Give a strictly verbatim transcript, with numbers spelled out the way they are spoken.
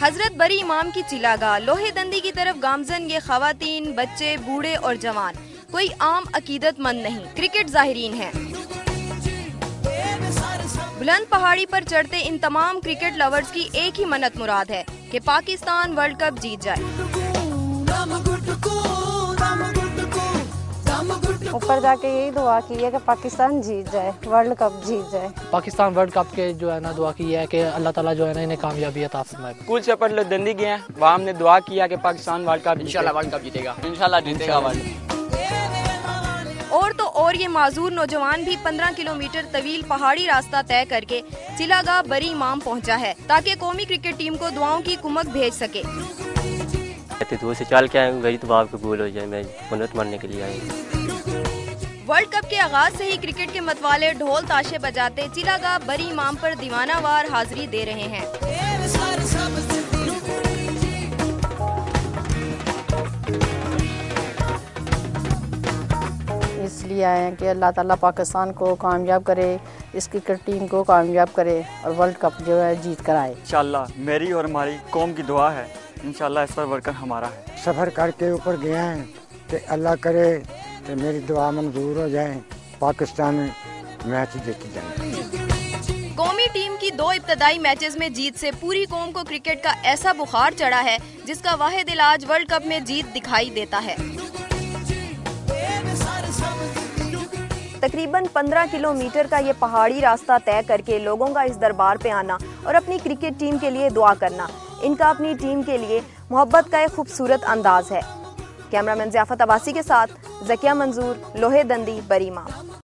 हजरत बरी इमाम की चिलागाह लोहे दंदी की तरफ गामजन ये खवातीन, बच्चे, बूढ़े और जवान कोई आम अकीदतमंद नहीं, क्रिकेट ज़ाहिरीन हैं। बुलंद पहाड़ी पर चढ़ते इन तमाम क्रिकेट लवर्स की एक ही मन्नत मुराद है कि पाकिस्तान वर्ल्ड कप जीत जाए। ऊपर जाके यही दुआ की है कि पाकिस्तान जीत जाए, वर्ल्ड कप जीत जाए। पाकिस्तान वर्ल्ड कप के जो है ना दुआ की है कि अल्लाह ताला जो है ना इन्हें कामयाबी अता फरमाए। स्कूल से पर दंदी गए हैं, वहाँ हमने दुआ किया कि पाकिस्तान वर्ल्ड कप इंशाल्लाह वर्ल्ड कप जीतेगा, इंशाल्लाह जीतेगा वर्ल्ड। और तो और ये माजूर नौजवान भी पंद्रह किलोमीटर तवील पहाड़ी रास्ता तय करके चिलागाह बरी इमाम पहुंचा है ताकि कौमी क्रिकेट टीम को दुआओं की कुमक भेज सके। दूर से चल के आए, मेरी दुआ कबूल हो जाए, मैं मन्नत मानने के लिए आई। वर्ल्ड कप के आगाज से ही क्रिकेट के मतवाले ढोल ताशे बजाते चिलागाह बरी इमाम पर दीवानावार हाजिरी दे रहे हैं। इसलिए आए हैं कि अल्लाह ताला पाकिस्तान को कामयाब करे, इस क्रिकेट टीम को कामयाब करे और वर्ल्ड कप जो है जीत कर आए। इंशाल्लाह मेरी और हमारी कौम की दुआ है, इंशाल्लाह इस पर वर्ल्ड कप हमारा है। सफ़र करके ऊपर गए हैं कि अल्लाह करे कि मेरी दुआ मंजूर हो जाए, पाकिस्तान मैच जीत जाए। कौमी टीम की दो इब्तदाई मैचेस में जीत से पूरी कौम को क्रिकेट का ऐसा बुखार चढ़ा है जिसका वाहिद इलाज वर्ल्ड कप में जीत दिखाई देता है। तकरीबन पंद्रह किलोमीटर का ये पहाड़ी रास्ता तय करके लोगों का इस दरबार पे आना और अपनी क्रिकेट टीम के लिए दुआ करना, इनका अपनी टीम के लिए मोहब्बत का एक खूबसूरत अंदाज है। कैमरामैन ज़ियाफत अब्बासी के साथ ज़किया मंजूर, लोहे दंदी, बरी इमाम।